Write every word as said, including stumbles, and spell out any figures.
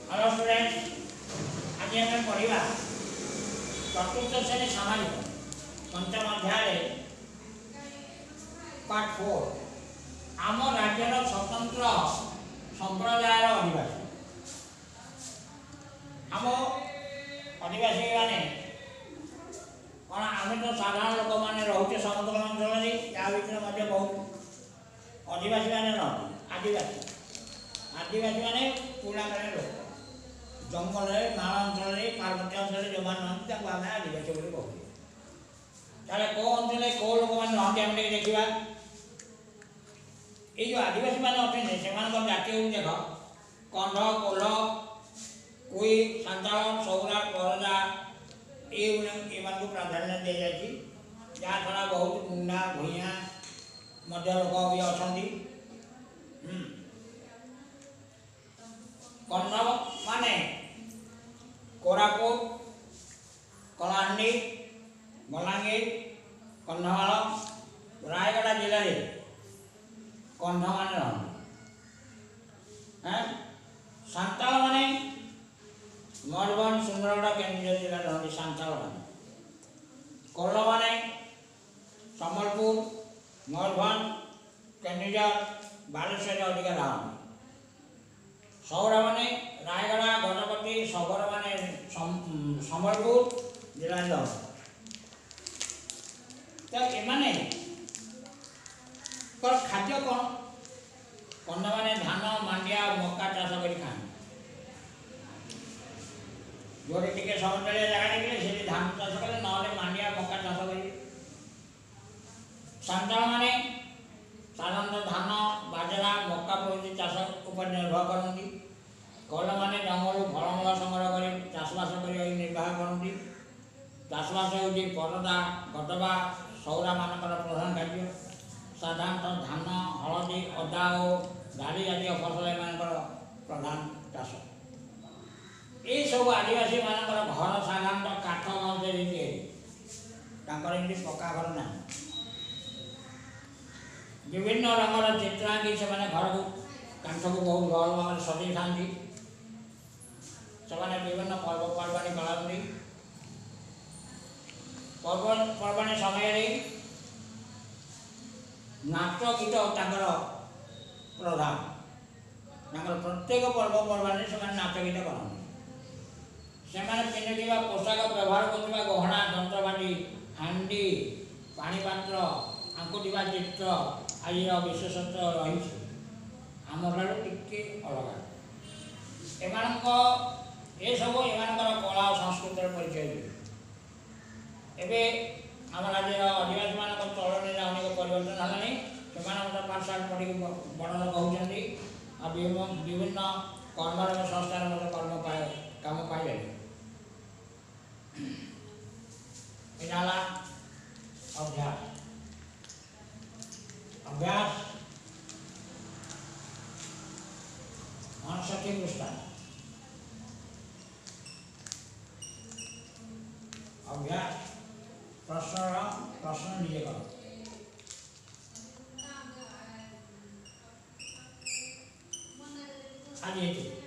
Hello student, आज आम पढ़ा चतुर्थ श्रेणी सामाजिक पंचम अध्याय पार्ट फोर आम राज्यर स्वतंत्र संप्रदायर आदिवासी आम आदिवासी माने कौन आम तो साधारण लोक मैंने रोचे समतल अंचल या भर बहुत आदिवासी मैंने रहा आदिवासी आदिवासी माने पुराना कालीन लोक जंगल माल अंचल पार्वत्य अंचल जो मैंने नहांती आम आदिवासी बोली कहूँ। ताले को अंचल को लोक मैंने नहांती आम देखा ये जो आदिवासी मैंने अच्छे से जाति हूँ देख कंध कोल्ह कोई सांताल सौरा करजा ये प्राधान्य दी जाए जहाँ छड़ा बहुत मुंडा भूइया मध्य लोक भी अच्छा कंध माने कोरापुट कलाहांडी बलांगीर कंधमाल रायगढ़ जिले में कंध माने हाँ सांताल माने मयूरभंज सुंदरगढ़ केन्द्रीय जिला रही सांताल माने कोल्ह माने सम्बलपुर मयूरभंज केन्द्रीय बालेश्वर अधिकार रहा सौरा माने रायगढ़ गजपति सबर माने सम्बलपुर जिला तो एमाने खाद्य कौन कंध माने धान मांडिया मक्का चाष कर खाए जो टे समतलिया जगह देखिए से धान चाष कले ना मांडिया मक्का चाष करेंगे। सांताल माने साधारण धान बाजरा मक्का प्रभृति चाष उपर निर्भर करती। कोल्ह माने जंगल फलमूल संग्रह कर चाषबास कर निर्वाह करती। चाषबास होती परदा गटबा सौरा मानकर प्रधान कार्य साधारणतः धान हलदी अदा और डाली जातीय फसल एम प्रधान चाष ये सब आदिवासी मानकर घर साधारणतः काठ मजे तंकर पक्का घर ना विभिन्न रंगर चित्रांगी से घर को कांठ को बहुत भल भाव सजई था से विभिन्न पर्वपर्वाणी पालती। पर्वपर्वाणी समय नाच गीत तर प्रधान प्रत्येक पर्वपर्वाणी से नाच गीत करते से पिंधुवा पोशाक व्यवहार कर गहना जंत्रपाति हांडी पानीपात्र आंकुवा चित्र आज विशेषत्व रही आम टे अलग एम ये सब एम कला और संस्कृतिर परिचय एवं आम राज्य आदिवासी मान चलनी अनेक परिवर्तन है से पाठशाला पढ़ी बड़ लोक होती विभिन्न कर्म संस्थान कर्म पाए कम पाइले अभ्यास अभ्यास अणसठी पृष्ठा अभ्यास प्रश्न प्रश्न निजे कर आज ये